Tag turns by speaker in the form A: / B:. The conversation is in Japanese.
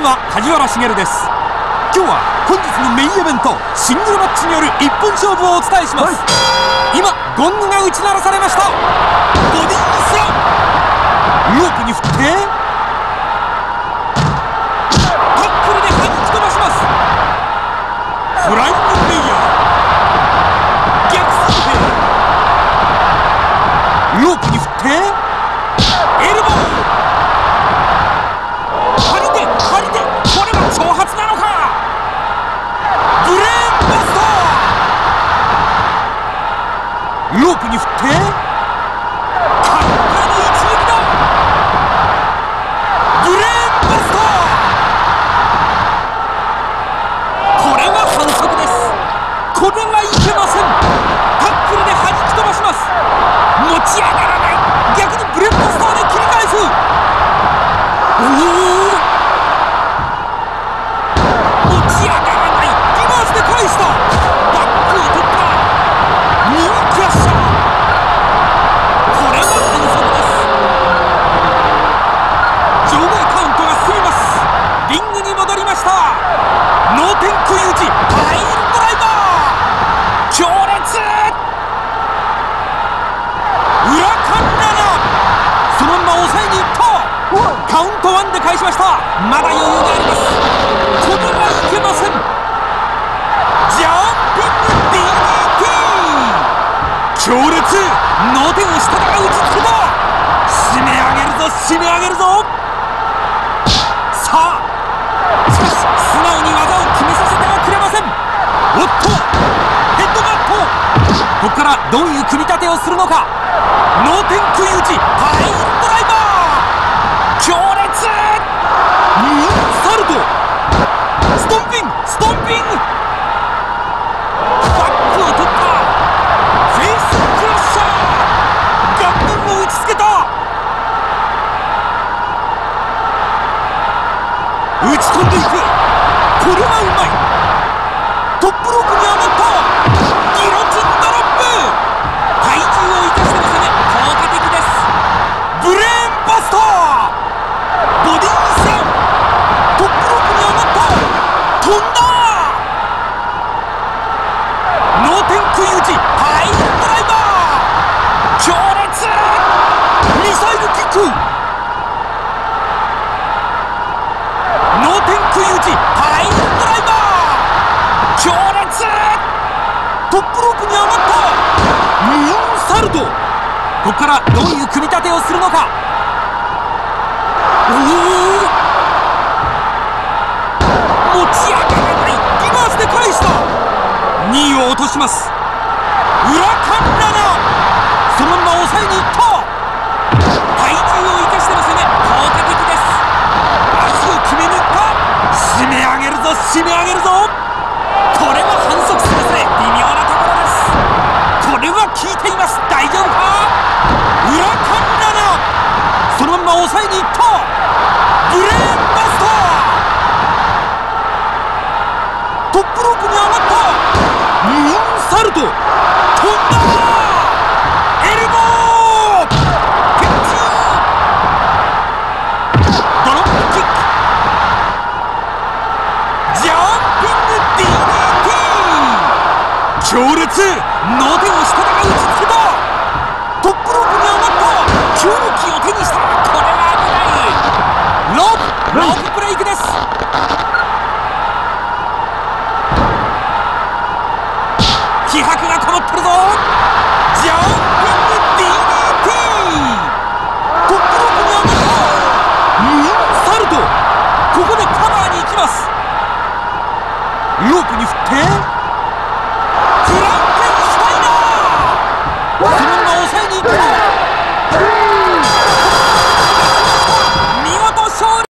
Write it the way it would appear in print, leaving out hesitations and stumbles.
A: んは梶原茂です。今日は本日のメインイベントシングルマッチによる一本勝負をお伝えします。今ゴングが打ち鳴らされました。ボディースラム、ロープに振ってタックルで弾き飛ばします。フライングレイヤー、逆三平、ロープに振ってエルボー、張り手、これは挑発なのか。ブレーンバスト、ロープに振ってカウンターの一撃だ。ブレーンバスト、これは反則です。これはいけません。タックルで弾き飛ばします。持ち上がらない、逆にブレーンバスターで切り返す。持ち上がらない、リバースで返した。バックを取った、ニークラッシャー、これは反則です。場外カウントが進みます。リングに戻りました。脳天食い打ち、パイルドライバー、強烈、裏カンナナ、そのまま抑えにいった。カウント1で返しました。まだ余裕があります。これはいけません。ジャンピング DDT、 強烈、脳天を下から打ちつけた。締め上げるぞ、締め上げるぞ。さあ、しかし素直に技を決めさせてはくれません。おっと、ヘッドガット、ここからどういう組み立てをするのか。脳天食い打ち、パイルドライバー、強烈、サルト、ストンピング、バックを取った。フェイスクラッシャー、顔面を打ちつけた。打ち込んでいく、これはうまい。トップロープに上がった。ギロチンドロップ、体重を生かしての攻め、効果的です。ブレーンバスター、ボディースラム、トップロープに上がった。飛んだ。脳天食い打ち、パイルドライバー、強烈、ミサイルキック、脳天食い打ち、パイルドライバー、強烈、トップロープに上がった。ムーンサルト、ここからどういう組み立てをするのか。持ち上がらない、リバースで返した。2位を落とします。裏カンナナ、そのまま抑えにいった。体重を生かしての攻め、効果的です。足を決めにいった。締め上げるぞ、締め上げるぞ。これは反則するぜ、微妙なところです。これは効いています。大丈夫か。裏カンナナ、そのまま抑えにいった。ブレーンバスター、トップロープに上がった。ムーンサルト、飛んだ。エルボー、キャッチ、ドロップキック、ジャンピング DDT、 強烈、脳天を下から打ちつけた。トップロープに上がった。凶器を手にした。これは危ない。ロープブレイクです。気迫がこもってるぞ。ジャンピング DDT、 トップロープに上がった。ムーンサルト、ここでカバーに行きます。ロープに振って